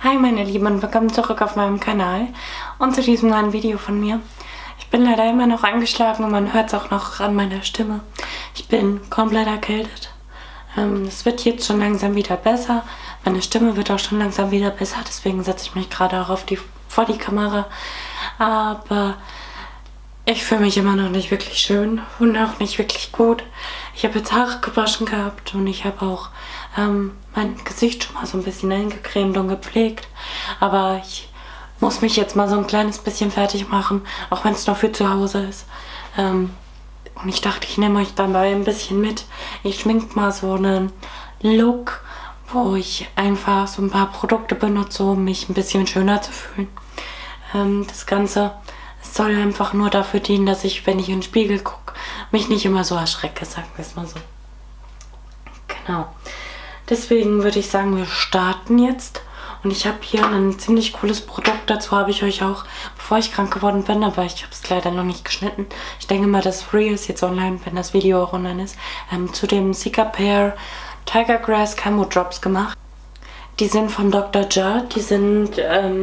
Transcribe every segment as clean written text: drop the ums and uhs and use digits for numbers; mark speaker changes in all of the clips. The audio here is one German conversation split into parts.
Speaker 1: Hi meine Lieben und willkommen zurück auf meinem Kanal und zu diesem neuen Video von mir. Ich bin leider immer noch angeschlagen und man hört es auch noch an meiner Stimme. Ich bin komplett erkältet. Es wird jetzt schon langsam wieder besser. Meine Stimme wird auch schon langsam wieder besser, deswegen setze ich mich gerade auch vor die Kamera. Aber ich fühle mich immer noch nicht wirklich schön und auch nicht wirklich gut. Ich habe jetzt Haare gewaschen gehabt und ich habe auch mein Gesicht schon mal so ein bisschen eingecremt und gepflegt. Aber ich muss mich jetzt mal so ein kleines bisschen fertig machen, auch wenn es nur für zu Hause ist. Und ich dachte, ich nehme euch dabei ein bisschen mit. Ich schmink mal so einen Look, wo ich einfach so ein paar Produkte benutze, um mich ein bisschen schöner zu fühlen. Das Ganze soll einfach nur dafür dienen, dass ich, wenn ich in den Spiegel gucke, mich nicht immer so erschrecke, sagen wir es mal so. Genau. Deswegen würde ich sagen, wir starten jetzt. Und ich habe hier ein ziemlich cooles Produkt. Dazu habe ich euch auch, bevor ich krank geworden bin, aber ich habe es leider noch nicht geschnitten. Ich denke mal, das Reel ist jetzt online, wenn das Video auch online ist. Zu dem Cicapair Tiger Grass Camo Drops gemacht. Die sind von Dr. Jart. Die sind,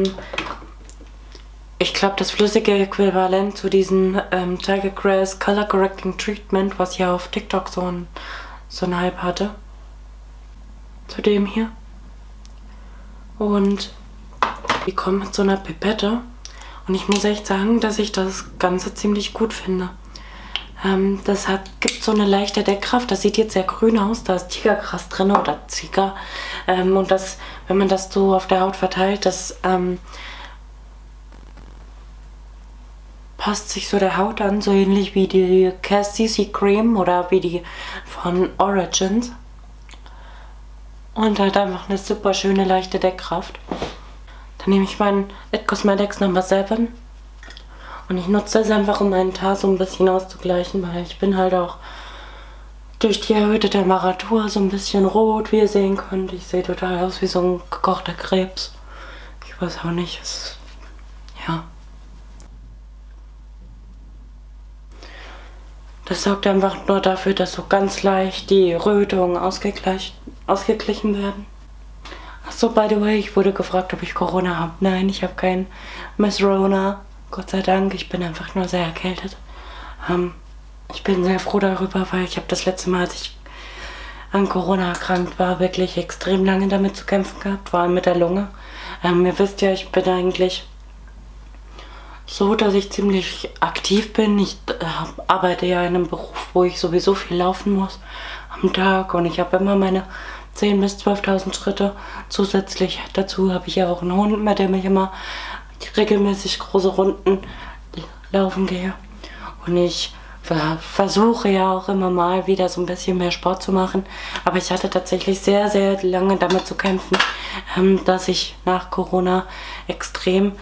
Speaker 1: ich glaube, das flüssige Äquivalent zu diesem Tiger Grass Color Correcting Treatment, was ja auf TikTok so ein Hype hatte. Zu dem hier. Und die kommen mit so einer Pipette. Und ich muss echt sagen, dass ich das Ganze ziemlich gut finde. Das gibt so eine leichte Deckkraft. Das sieht jetzt sehr grün aus. Da ist Tigergras drin oder Ziga. Und das, wenn man das so auf der Haut verteilt, das passt sich so der Haut an. So ähnlich wie die CC Cream oder wie die von Origins. Und hat einfach eine super schöne, leichte Deckkraft. Dann nehme ich meinen It Cosmetics Number 7. Und ich nutze das einfach, um meinen Haar so ein bisschen auszugleichen, weil ich bin halt auch durch die erhöhte Temperatur so ein bisschen rot, wie ihr sehen könnt. Ich sehe total aus wie so ein gekochter Krebs. Ich weiß auch nicht, ja. Das sorgt einfach nur dafür, dass so ganz leicht die Rötungen ausgeglichen werden. Achso, by the way, ich wurde gefragt, ob ich Corona habe. Nein, ich habe kein Miss Rona. Gott sei Dank, ich bin einfach nur sehr erkältet. Ich bin sehr froh darüber, weil ich habe das letzte Mal, als ich an Corona erkrankt war, wirklich extrem lange damit zu kämpfen gehabt, vor allem mit der Lunge. Ihr wisst ja, ich bin eigentlich so, dass ich ziemlich aktiv bin. Ich arbeite ja in einem Beruf, wo ich sowieso viel laufen muss am Tag und ich habe immer meine 10.000 bis 12.000 Schritte. Zusätzlich dazu habe ich ja auch einen Hund, mit dem ich immer regelmäßig große Runden laufen gehe. Und ich versuche ja auch immer mal wieder so ein bisschen mehr Sport zu machen. Aber ich hatte tatsächlich sehr, sehr lange damit zu kämpfen, dass ich nach Corona extrem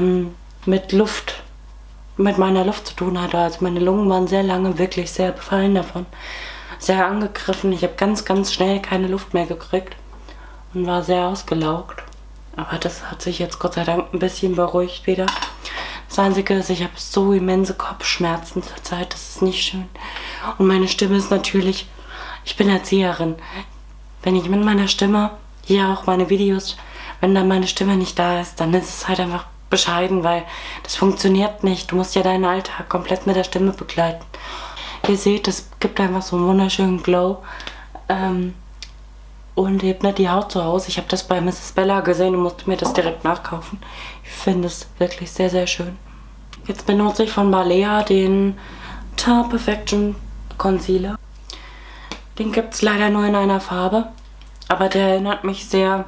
Speaker 1: mit meiner Luft zu tun hatte. Also meine Lungen waren sehr lange wirklich sehr befallen davon. Sehr angegriffen. Ich habe ganz, ganz schnell keine Luft mehr gekriegt und war sehr ausgelaugt. Aber das hat sich jetzt Gott sei Dank ein bisschen beruhigt wieder. Das Einzige ist, ich habe so immense Kopfschmerzen zurzeit. Das ist nicht schön. Und meine Stimme ist natürlich, ich bin Erzieherin. Wenn ich mit meiner Stimme, hier auch meine Videos, wenn dann meine Stimme nicht da ist, dann ist es halt einfach bescheiden, weil das funktioniert nicht. Du musst ja deinen Alltag komplett mit der Stimme begleiten. Ihr seht, es gibt einfach so einen wunderschönen Glow und hebt nicht die Haut so aus. Ich habe das bei Mrs. Bella gesehen und musste mir das direkt nachkaufen. Ich finde es wirklich sehr, sehr schön. Jetzt benutze ich von Balea den Teint Perfection Concealer. Den gibt es leider nur in einer Farbe, aber der erinnert mich sehr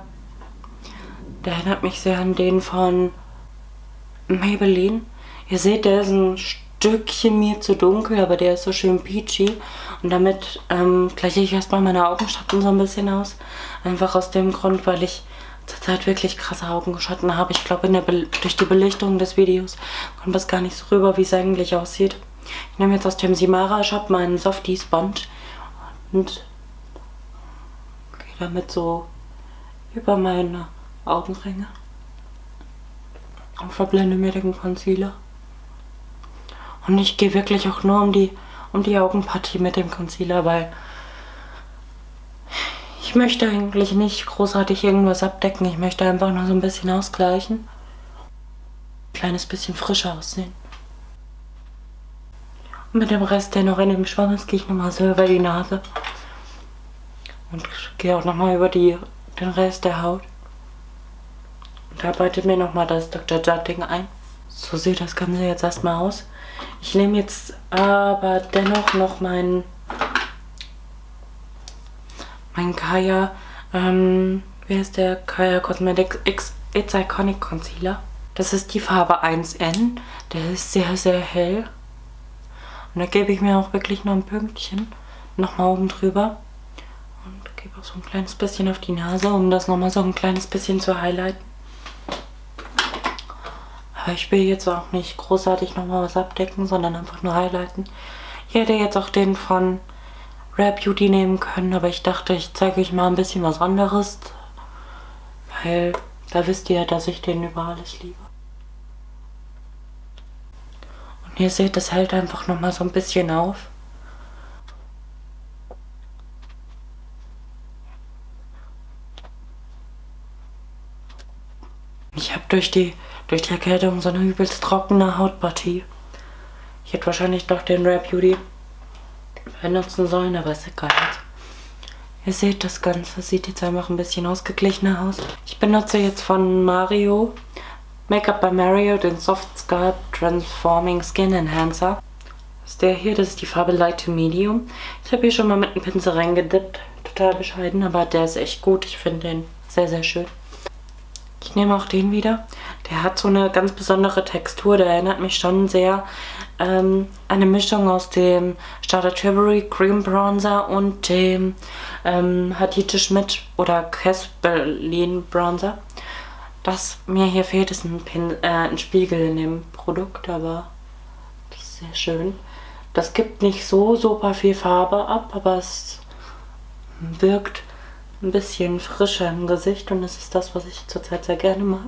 Speaker 1: an den von Maybelline. Ihr seht, der ist ein Stückchen mir zu dunkel, aber der ist so schön peachy. Und damit gleiche ich erstmal meine Augenschatten so ein bisschen aus. Einfach aus dem Grund, weil ich zurzeit wirklich krasse Augenschatten habe. Ich glaube, durch die Belichtung des Videos kommt das gar nicht so rüber, wie es eigentlich aussieht. Ich nehme jetzt aus dem Simara Shop meinen Softie Sponge und gehe damit so über meine Augenringe und verblende mir den Concealer. Und ich gehe wirklich auch nur um die Augenpartie mit dem Concealer, weil Ich möchte eigentlich nicht großartig irgendwas abdecken. Ich möchte einfach nur so ein bisschen ausgleichen. Ein kleines bisschen frischer aussehen. Und mit dem Rest, der noch in dem Schwamm ist, gehe ich nochmal so über die Nase. Und gehe auch nochmal über den Rest der Haut. Und arbeite mir nochmal das Dr. Jutting ein. So sieht das Ganze jetzt erstmal aus. Ich nehme jetzt aber dennoch noch meinen Kaya, wie heißt der? Kaya Cosmetics It's Iconic Concealer. Das ist die Farbe 1N. Der ist sehr, sehr hell. Und da gebe ich mir auch wirklich noch ein Pünktchen nochmal oben drüber. Und gebe auch so ein kleines bisschen auf die Nase, um das nochmal so ein kleines bisschen zu highlighten. Aber ich will jetzt auch nicht großartig nochmal was abdecken, sondern einfach nur highlighten. Ich hätte jetzt auch den von Rare Beauty nehmen können, aber ich dachte, ich zeige euch mal ein bisschen was anderes. Weil da wisst ihr ja, dass ich den über alles liebe. Und ihr seht, das hält einfach nochmal so ein bisschen auf. Ich habe durch die Erkältung so eine übelst trockene Hautpartie. Ich hätte wahrscheinlich doch den Rare Beauty benutzen sollen, aber ist egal. Ihr seht, das Ganze sieht jetzt einfach ein bisschen ausgeglichener aus. Ich benutze jetzt von Mario, Make-up by Mario, den Soft Sculpt Transforming Skin Enhancer. Das ist der hier, das ist die Farbe Light to Medium. Ich habe hier schon mal mit einem Pinsel reingedippt. Total bescheiden, aber der ist echt gut. Ich finde den sehr, sehr schön. Ich nehme auch den wieder. Der hat so eine ganz besondere Textur. Der erinnert mich schon sehr an eine Mischung aus dem Charlotte Tilbury Cream Bronzer und dem Hadite Schmidt oder Caspelin Bronzer. Das mir hier fehlt, ist ein Spiegel in dem Produkt, aber das ist sehr schön. Das gibt nicht so super viel Farbe ab, aber es wirkt ein bisschen frischer im Gesicht und das ist das, was ich zurzeit sehr gerne mag.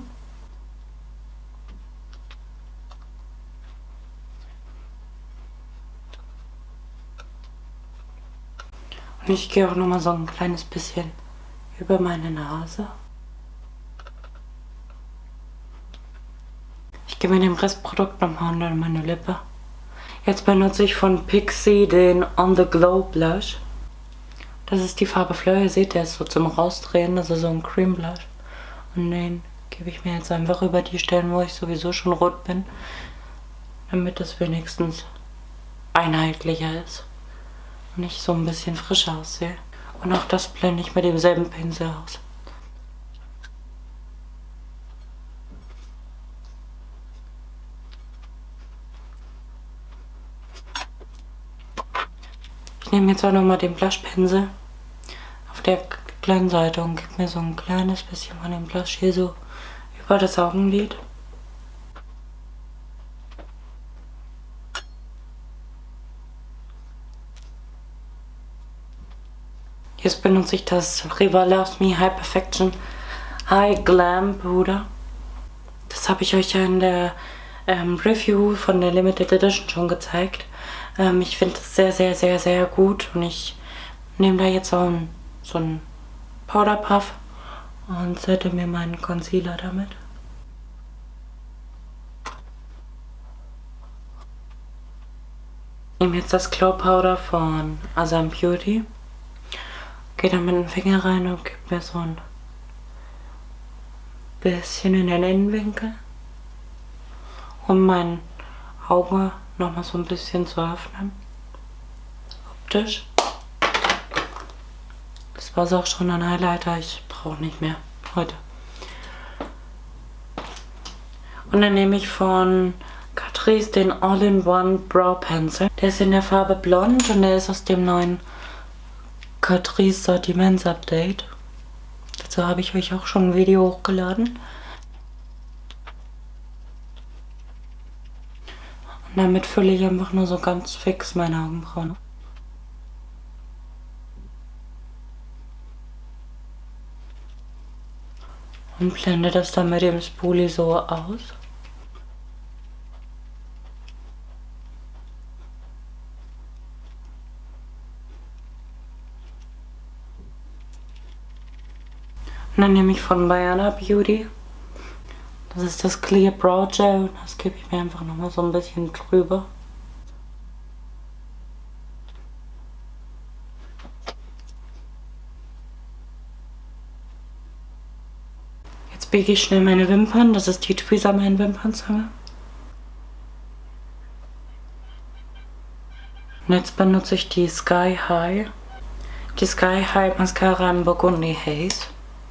Speaker 1: Und ich gehe auch nochmal so ein kleines bisschen über meine Nase. Ich gebe mir den Restprodukt nochmal unter meine Lippe. Jetzt benutze ich von Pixi den On The Glow Blush. Das ist die Farbe Fleur. Ihr seht, der ist so zum Rausdrehen, also so ein Cream Blush. Und den gebe ich mir jetzt einfach über die Stellen, wo ich sowieso schon rot bin, damit das wenigstens einheitlicher ist und ich so ein bisschen frischer aussehe. Und auch das blende ich mit demselben Pinsel aus. Ich nehme jetzt auch nochmal den Blushpinsel auf der kleinen Seite und gebe mir so ein kleines bisschen von dem Blush hier so über das Augenlid. Jetzt benutze ich das Riva Loves Me High Perfection High Glam Puder. Das habe ich euch ja in der Review von der Limited Edition schon gezeigt. Ich finde es sehr, sehr, sehr, sehr gut und ich nehme da jetzt so einen Powder Puff und sette mir meinen Concealer damit. Ich nehme jetzt das Glow Powder von Asam Beauty. Gehe dann mit dem Finger rein und gebe mir so ein bisschen in den Innenwinkel, um mein Auge nochmal so ein bisschen zu öffnen. Optisch. Das war es auch schon an Highlighter. Ich brauche nicht mehr heute. Und dann nehme ich von Catrice den All-in-One Brow Pencil. Der ist in der Farbe Blond und der ist aus dem neuen Catrice Sortiments Update. Dazu habe ich euch auch schon ein Video hochgeladen. Und damit fülle ich einfach nur so ganz fix meine Augenbrauen. Und blende das dann mit dem Spoolie so aus. dann nehme ich von Bayana Beauty. Das ist das Clear Brow Gel und das gebe ich mir einfach nochmal so ein bisschen drüber. Jetzt biege ich schnell meine Wimpern. Das ist die Tweezerman Wimpernzange. Und jetzt benutze ich die Sky High. Die Sky High Mascara im Burgundy Haze.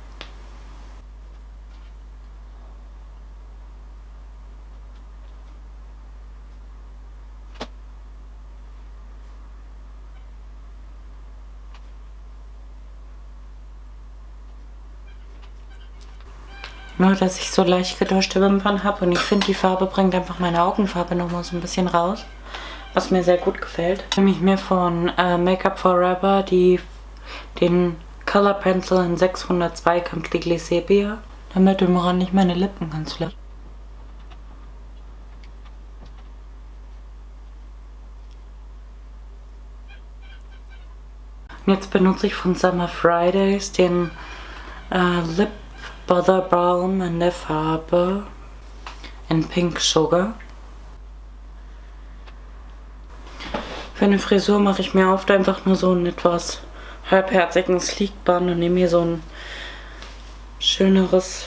Speaker 1: Nur, dass ich so leicht getäuschte Wimpern habe und ich finde, die Farbe bringt einfach meine Augenfarbe nochmal so ein bisschen raus, was mir sehr gut gefällt. Nehme ich mir von Make-up Forever den Color Pencil in 602 Completely Sepia, damit umrande ich meine Lippen ganz leicht. Und jetzt benutze ich von Summer Fridays den Lip Butter Balm in der Farbe in Pink Sugar. Für eine Frisur mache ich mir oft einfach nur so einen etwas halbherzigen Sleek Bun und nehme mir so ein schöneres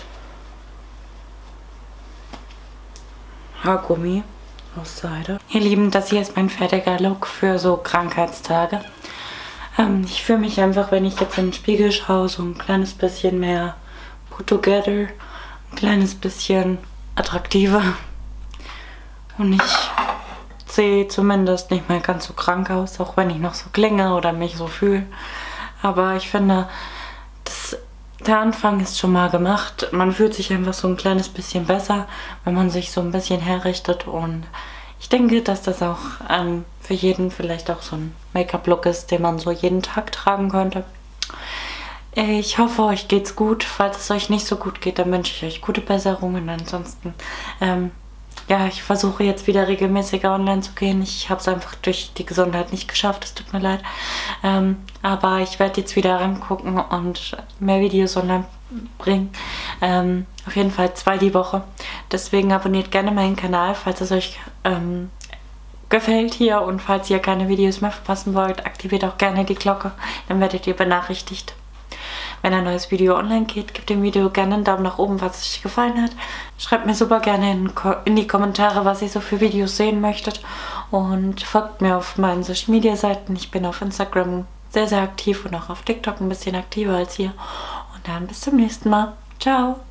Speaker 1: Haargummi aus Seide. Ihr Lieben, das hier ist mein fertiger Look für so Krankheitstage. Ich fühle mich einfach, wenn ich jetzt in den Spiegel schaue, so ein kleines bisschen mehr put together, ein kleines bisschen attraktiver. Und ich sehe zumindest nicht mehr ganz so krank aus, auch wenn ich noch so klinge oder mich so fühle. Aber ich finde, der Anfang ist schon mal gemacht. Man fühlt sich einfach so ein kleines bisschen besser, wenn man sich so ein bisschen herrichtet. Und ich denke, dass das auch für jeden vielleicht auch so ein Make-up-Look ist, den man so jeden Tag tragen könnte. Ich hoffe, euch geht's gut. Falls es euch nicht so gut geht, dann wünsche ich euch gute Besserungen. Ansonsten, ja, ich versuche jetzt wieder regelmäßiger online zu gehen. Ich habe es einfach durch die Gesundheit nicht geschafft. Es tut mir leid. Aber ich werde jetzt wieder rangucken und mehr Videos online bringen. Auf jeden Fall 2 die Woche. Deswegen abonniert gerne meinen Kanal, falls es euch gefällt hier. Und falls ihr keine Videos mehr verpassen wollt, aktiviert auch gerne die Glocke. Dann werdet ihr benachrichtigt, wenn ein neues Video online geht. Gebt dem Video gerne einen Daumen nach oben, was euch gefallen hat. Schreibt mir super gerne in die Kommentare, was ihr so für Videos sehen möchtet. Und folgt mir auf meinen Social Media Seiten. Ich bin auf Instagram sehr, sehr aktiv und auch auf TikTok ein bisschen aktiver als hier. Und dann bis zum nächsten Mal. Ciao!